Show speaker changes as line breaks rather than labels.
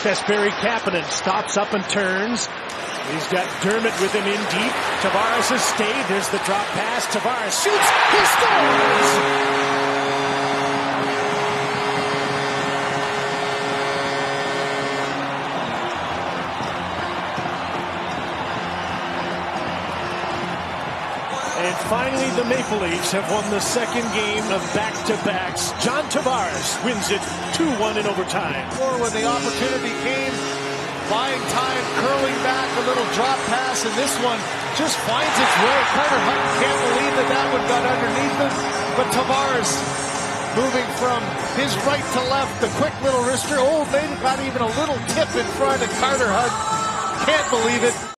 Kasperi Kapanen stops up and turns. He's got Dermott with him in deep. Tavares has stayed. There's the drop pass. Tavares shoots. He scores! And finally, the Maple Leafs have won the second game of back-to-backs. John Tavares wins it 2-1 in overtime.
Or when the opportunity came, buying time, curling back, a little drop pass, and this one just finds its way. Carter Hutton can't believe that one got underneath him, but Tavares moving from his right to left, the quick little wrister. Oh, they got even a little tip in front, and Carter Hutton can't believe it.